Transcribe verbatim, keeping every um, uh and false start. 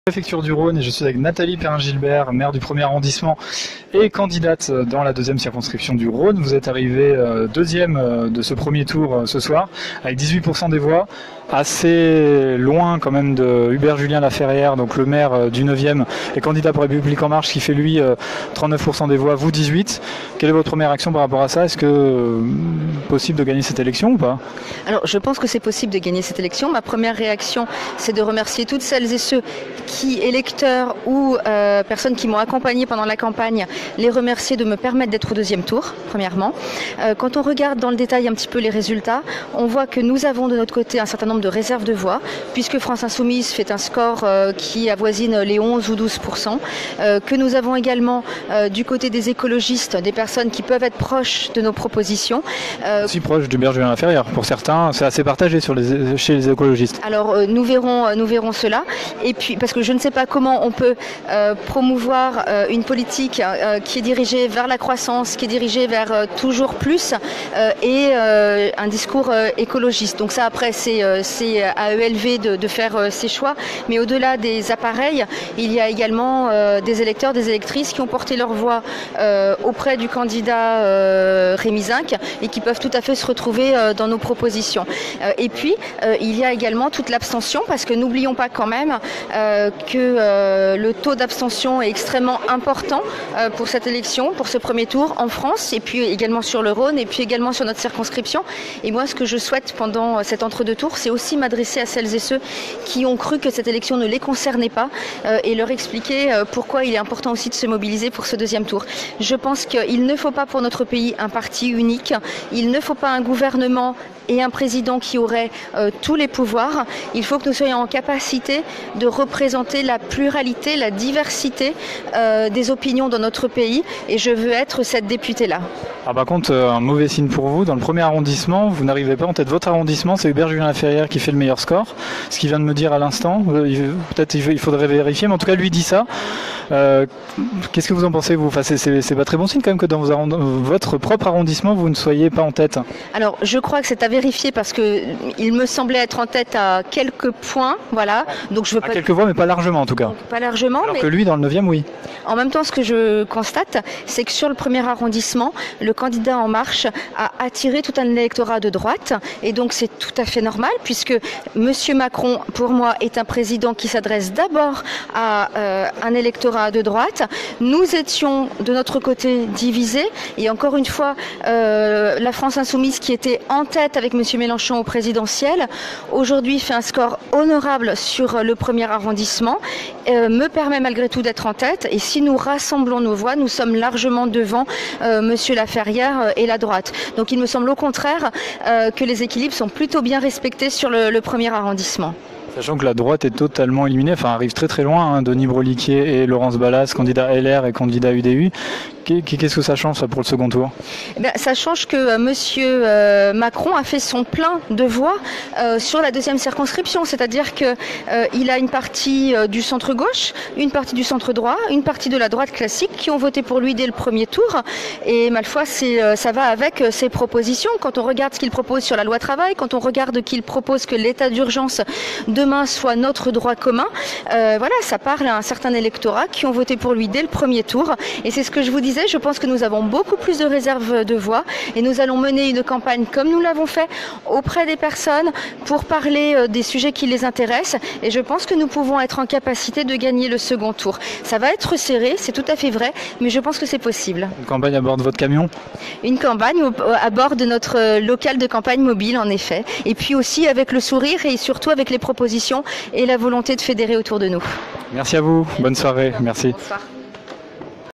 Préfecture du Rhône et je suis avec Nathalie Perrin-Gilbert, maire du premier arrondissement et candidate dans la deuxième circonscription du Rhône. Vous êtes arrivée deuxième de ce premier tour ce soir avec dix-huit pour cent des voix, assez loin quand même de Hubert Julien Laferrière, donc le maire du neuvième et candidat pour République En Marche qui fait lui trente-neuf pour cent des voix, vous dix-huit. Quelle est votre première réaction par rapport à ça? Est-ce que euh, possible de gagner cette élection ou pas? Alors je pense que c'est possible de gagner cette élection. Ma première réaction, c'est de remercier toutes celles et ceux qui, électeurs ou euh, personnes qui m'ont accompagné pendant la campagne, les remercier de me permettre d'être au deuxième tour, premièrement. Euh, quand on regarde dans le détail un petit peu les résultats, on voit que nous avons de notre côté un certain nombre de réserves de voix, puisque France Insoumise fait un score euh, qui avoisine les onze ou douze pour cent, euh, que nous avons également euh, du côté des écologistes, des personnes qui peuvent être proches de nos propositions. Euh, si proche d'Hubert Julien Laferrière, pour certains, c'est assez partagé sur les, chez les écologistes. Alors euh, nous verrons, nous verrons cela, et puis parce que je ne sais pas comment on peut euh, promouvoir euh, une politique euh, qui est dirigée vers la croissance, qui est dirigée vers euh, toujours plus, euh, et euh, un discours euh, écologiste. Donc ça après c'est euh, à E L V de, de faire euh, ses choix, mais au-delà des appareils, il y a également euh, des électeurs, des électrices qui ont porté leur voix euh, auprès du candidat euh, Rémy Zinc et qui peuvent tout à fait se retrouver euh, dans nos propositions. Euh, et puis euh, il y a également toute l'abstention, parce que n'oublions pas quand même euh, que euh, le taux d'abstention est extrêmement important euh, pour cette élection, pour ce premier tour en France, et puis également sur le Rhône, et puis également sur notre circonscription. Et moi, ce que je souhaite pendant cet entre-deux tours, c'est aussi m'adresser à celles et ceux qui ont cru que cette élection ne les concernait pas euh, et leur expliquer euh, pourquoi il est important aussi de se mobiliser pour ce deuxième tour. Je pense qu'il ne faut pas pour notre pays un parti unique, il ne faut pas un gouvernement et un président qui aurait euh, tous les pouvoirs. Il faut que nous soyons en capacité de représenter la pluralité, la diversité euh, des opinions dans notre pays, et je veux être cette députée-là. Ah, par contre, un mauvais signe pour vous, dans le premier arrondissement, vous n'arrivez pas en tête. Votre arrondissement, c'est Hubert Julien Laferrière qui fait le meilleur score, ce qu'il vient de me dire à l'instant. Peut-être il faudrait vérifier, mais en tout cas, lui dit ça. Euh, Qu'est-ce que vous en pensez, vous? Enfin, c'est pas très bon signe quand même que dans vos votre propre arrondissement, vous ne soyez pas en tête. Alors, je crois que c'est à vérifier, parce que il me semblait être en tête à quelques points, voilà. Donc je veux à pas quelques voix, mais pas largement en tout cas. Donc, pas largement. Alors mais que lui, dans le neuvième, oui. En même temps, ce que je constate, c'est que sur le premier arrondissement, le candidat En Marche a attiré tout un électorat de droite, et donc c'est tout à fait normal, puisque Monsieur Macron, pour moi, est un président qui s'adresse d'abord à euh, un électorat de droite. Nous étions de notre côté divisés, et encore une fois, euh, la France Insoumise, qui était en tête avec Monsieur Mélenchon au présidentiel, aujourd'hui fait un score honorable sur le premier arrondissement, euh, me permet malgré tout d'être en tête, et si nous rassemblons nos voix, nous sommes largement devant euh, Monsieur Laferrière et la droite. Donc il me semble au contraire euh, que les équilibres sont plutôt bien respectés sur le, le premier arrondissement. Sachant que la droite est totalement éliminée, enfin arrive très très loin, hein, Denis Broliquier et Laurence Ballas, candidat L R et candidat U D U. Qu'est-ce que ça change ça pour le second tour? Eh bien, ça change que euh, Monsieur euh, Macron a fait son plein de voix euh, sur la deuxième circonscription, c'est-à-dire que euh, il a une partie euh, du centre-gauche, une partie du centre-droit, une partie de la droite classique qui ont voté pour lui dès le premier tour. Et ma foi, c'est, euh, ça va avec euh, ses propositions. Quand on regarde ce qu'il propose sur la loi travail, quand on regarde qu'il propose que l'état d'urgence demain soit notre droit commun, euh, voilà, ça parle à un certain électorat qui ont voté pour lui dès le premier tour. Et c'est ce que je vous disais. Je pense que nous avons beaucoup plus de réserves de voix, et nous allons mener une campagne comme nous l'avons fait auprès des personnes pour parler des sujets qui les intéressent, et je pense que nous pouvons être en capacité de gagner le second tour. Ça va être serré, c'est tout à fait vrai, mais je pense que c'est possible. Une campagne à bord de votre camion? Une campagne à bord de notre local de campagne mobile, en effet, et puis aussi avec le sourire et surtout avec les propositions et la volonté de fédérer autour de nous. Merci à vous, bonne soirée, merci. Bonsoir.